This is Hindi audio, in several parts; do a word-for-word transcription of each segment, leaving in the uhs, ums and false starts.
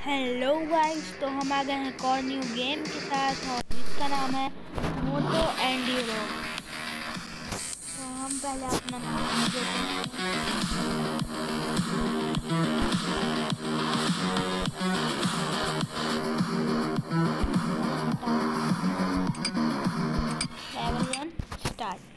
हेलो गाइस, तो हम आ गए हैं एक और न्यू गेम के साथ और जिसका नाम है मोटो एंड्यूरो। तो हम पहले अपना नाम देते हैं। Level one start.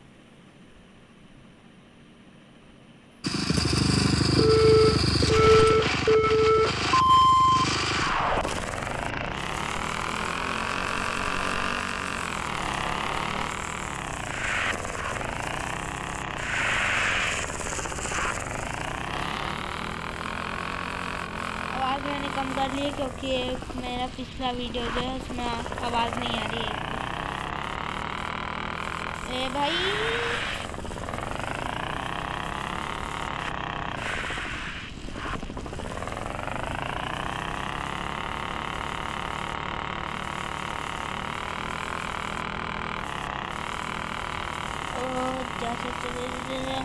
आवाज़ मैंने कम कर ली है क्योंकि मेरा पिछला वीडियो जो है उसमें आवाज़ नहीं आ रही है। ए भाई जैसे चले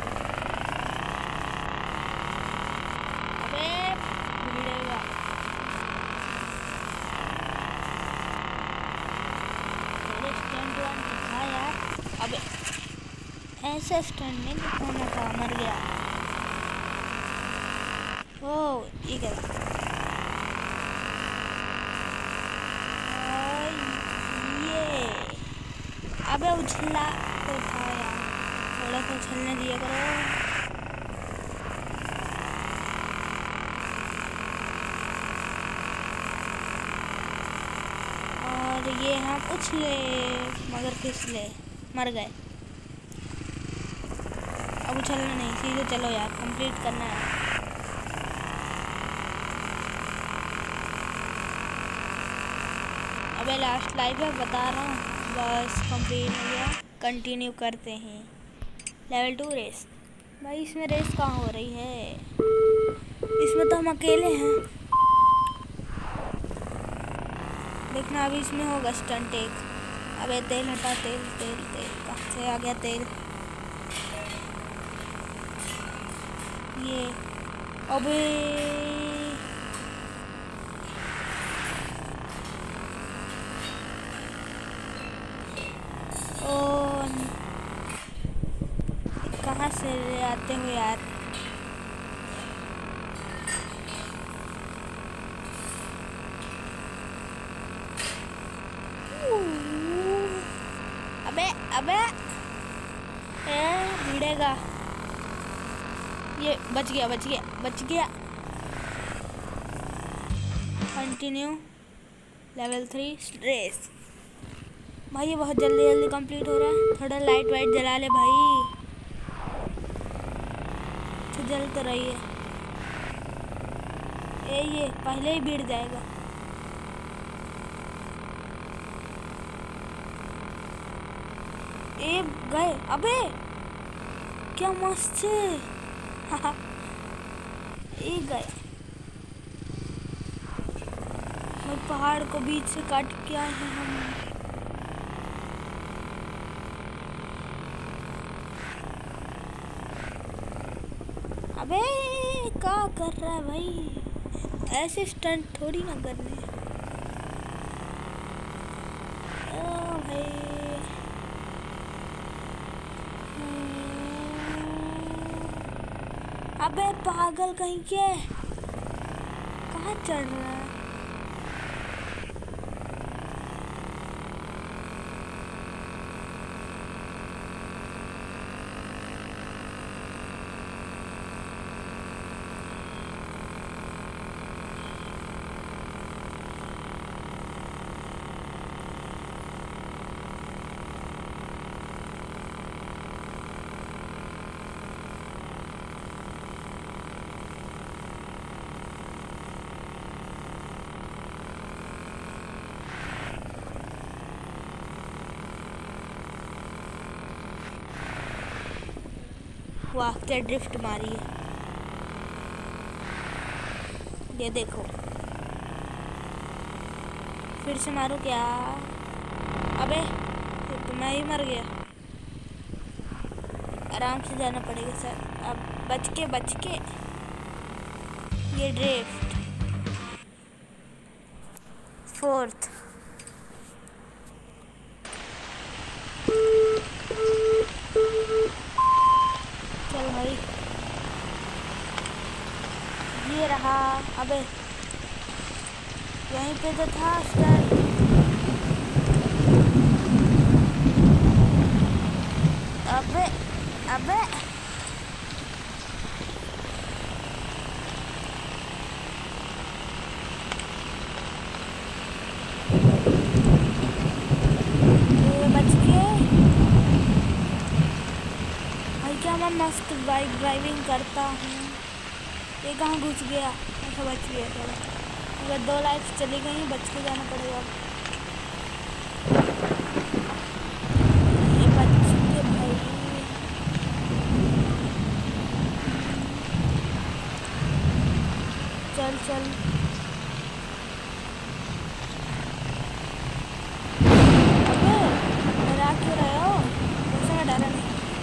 अबे भिड़ेगा। स्टैंड वन दिखा यार। अबे ऐसा स्टैंड नहीं दिखाना था, मर गया। ओ ये क्या ये? अबे उछला तो था यार, थोड़ा सा उछलने दिया करो। और ये हम उछले मगर फिसले, मर गए। अब उछलना नहीं, सीधे चलो यार, कंप्लीट करना है। अबे लास्ट लाइव है, बता रहा हूँ। बस कंप्लीट हो गया, कंटिन्यू करते हैं। Level two race. भाई इसमें रेस कहाँ हो रही है? इसमें तो हम अकेले हैं। देखना अभी इसमें होगा स्टंट एक। अबे तेल हटा, तेल तेल तेल कहाँ से आ गया तेल? ये अबे ओ कहाँ से आते हो यार? अबे अबे ए भिड़ेगा। ये बच गया बच गया बच गया। Continue level three race. भाई ये बहुत जल्दी जल्दी कंप्लीट हो रहा है। थोड़ा लाइट वाइट जला ले भाई, तो जल तो रही है। ए ये पहले ही भिड़ जाएगा। ए गए। अबे क्या मस्त है। ए गए। मैं पहाड़ को बीच से काट के आए हैं हम। अबे क्या कर रहा है भाई? ऐसे स्टंट थोड़ी ना करने। ओ भाई अबे पागल कहीं के, कहाँ चढ़ रहा है? वाह क्या ड्रिफ्ट मारी है, ये देखो। फिर से मारो क्या? अबे तो मैं ही मर गया। आराम से जाना पड़ेगा सर। अब बच के बच के ये ड्रिफ्ट फोर्थ। चल भाई, ये रहा। अबे यहीं पे तो था स्टैंड। अबे अबे ये बच गए भाई। क्या मैं मस्त बाइक ड्राइविंग करता हूँ। ये कहाँ घुस गया? अच्छा बच गया। चलो, अगर दो लाइफ चली गई, बच के जाना पड़ेगा। ये बच के भाई। चल चल। अबे डरा क्यों रहे हो? वैसे मैं डरा नहीं।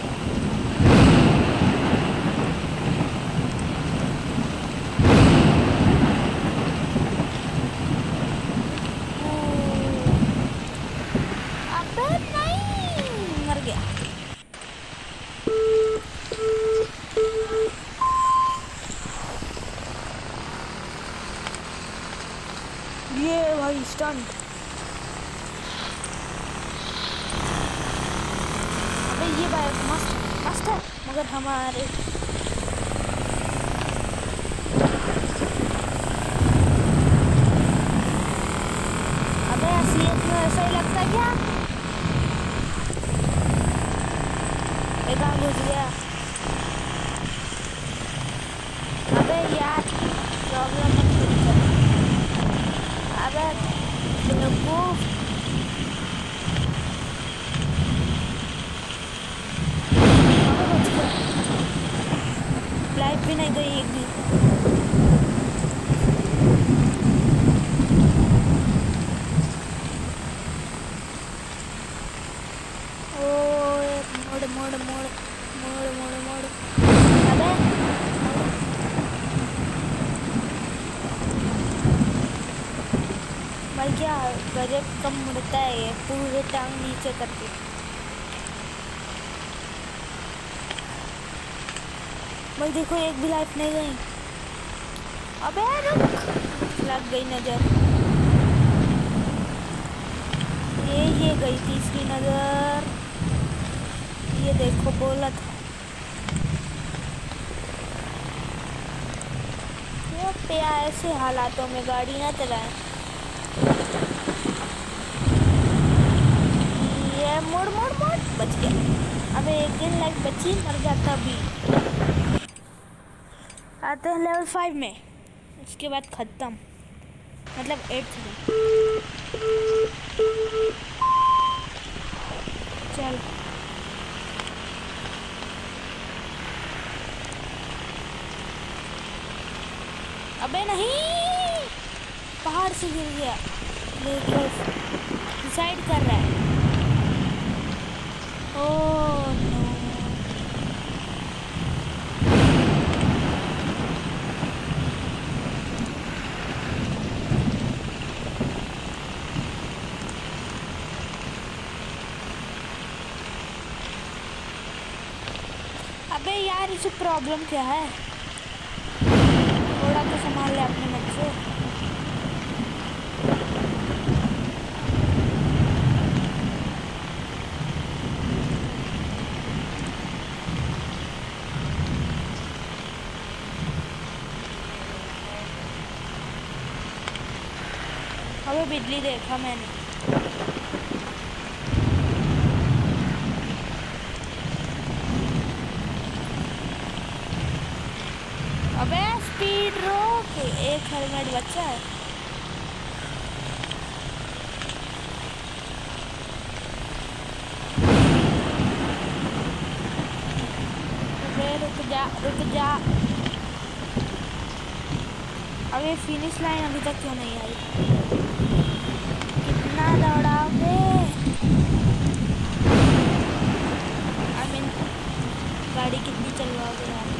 ये भाई स्टंट। अबे ये बाइक मस्त मस्त है, मगर हमारे अबे असलियत में ऐसा ही लगता है क्या? ये कहाँ घुस गया? अबे यार प्रॉब्लम मत कर। अबे बेवकूफ। अबे बच गया। लाइट भी नहीं गई एक भी। ओ मोड़ मोड़ मोड़ मोड़ मोड़ मोड़। अबे भाई क्या गजब कम मुड़ता है ये, पूरे टांग नीचे करके। भाई देखो एक भी लाइफ नहीं गई। अबे रुक, लग गई नजर। ये ये गई तीसरी नजर। ये देखो बोला था। ये पे ऐसे हालातों में गाड़ी ना चलाएं। ये मोड़ मोड़ मोड़ बच गया। अबे एक दिन लाइफ बची, मर जाता भी। आते हैं लेवल फाइव में, उसके बाद खत्म, मतलब एट्थ में। चल अबे नहीं, पहाड़ से गिर गया। डिसाइड कर रहा है। Oh no. अबे यार इसे प्रॉब्लम क्या है? थोड़ा तो संभाल ले अपने मन से। अबे बिजली देखा मैंने। अबे स्पीड रोक, एक हेलमेट बचा है। अबे रुक जा रुक जा। अबे फिनिश लाइन अभी तक क्यों नहीं आई? कितना दौड़ाओगे? आई मीन गाड़ी कितनी चलवाओगे यार?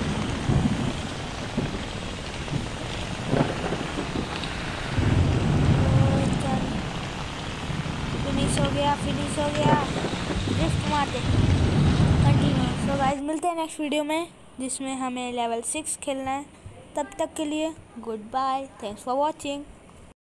हो गया, फिनिश हो गया, ड्रिफ्ट मारते कंटिन्यू। सो गाइस मिलते हैं नेक्स्ट वीडियो में जिसमें हमें लेवल सिक्स खेलना है। तब तक के लिए goodbye, thanks for watching.